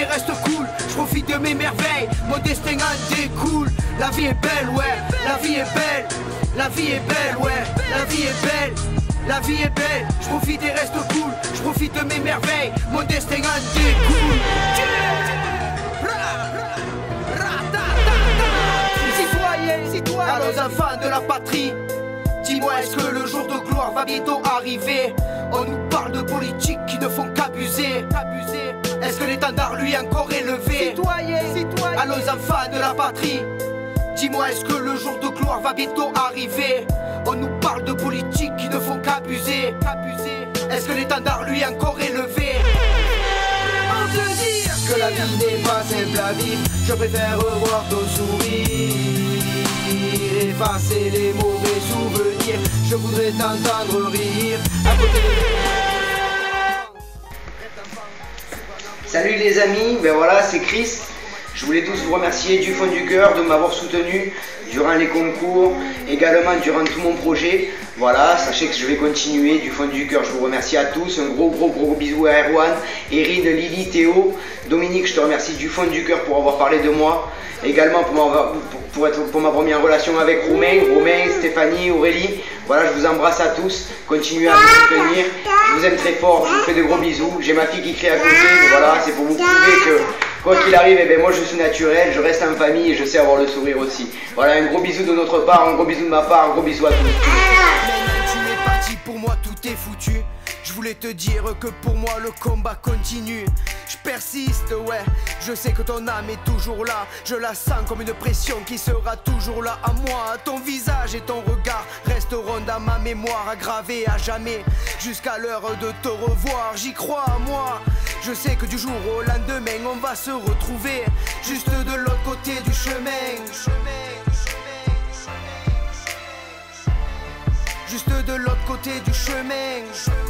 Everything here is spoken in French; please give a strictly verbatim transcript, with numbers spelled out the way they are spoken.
et reste cool. Je profite de mes merveilles, mon destin en découle. La vie est belle, ouais, la vie est belle. La vie est belle, ouais, la vie est belle. La vie est belle, je profite et reste cool. Je profite de mes merveilles, mon destin en découle. Citoyens, citoyens, à nos enfants de la patrie, dis-moi, est-ce que le jour de gloire va bientôt arriver? On nous parle de politique qui ne font qu'abuser. Est-ce que l'étendard lui est encore élevé? Citoyens, citoyens, à nos enfants de la patrie, dis-moi, est-ce que le jour de gloire va bientôt arriver? On nous parle de politique qui ne font qu'abuser. Est-ce que l'étendard lui est encore élevé? On te dit que la vie n'est pas simple à vivre. Je préfère revoir ton sourire, effacer les mauvais souvenirs. Je voudrais t'entendre rire à côté de... Salut les amis, ben voilà, c'est Chris. Je voulais tous vous remercier du fond du cœur de m'avoir soutenu durant les concours, également durant tout mon projet. Voilà, sachez que je vais continuer du fond du cœur. Je vous remercie à tous. Un gros gros gros bisou à Erwan, Erin, Lily, Théo, Dominique, je te remercie du fond du cœur pour avoir parlé de moi. Également pour m'avoir pour être pour m'avoir mis en relation avec Romain, Romain, Stéphanie, Aurélie. Voilà, je vous embrasse à tous. Continuez à me soutenir. Je vous aime très fort. Je vous fais de gros bisous. J'ai ma fille qui crie à côté. Mais voilà, c'est pour vous prouver que quoi qu'il arrive, eh ben moi je suis naturel, je reste en famille et je sais avoir le sourire aussi. Voilà, un gros bisou de notre part, un gros bisou de ma part, un gros bisou à tous. Maintenant tu es parti, pour moi tout est foutu. Je voulais te dire que pour moi le combat continue. Je persiste, ouais, je sais que ton âme est toujours là. Je la sens comme une pression qui sera toujours là à moi. Ton visage et ton regard resteront dans ma mémoire, gravés à jamais, jusqu'à l'heure de te revoir. J'y crois, moi. Je sais que du jour au lendemain on va se retrouver juste de l'autre côté du chemin. Juste de l'autre côté du chemin.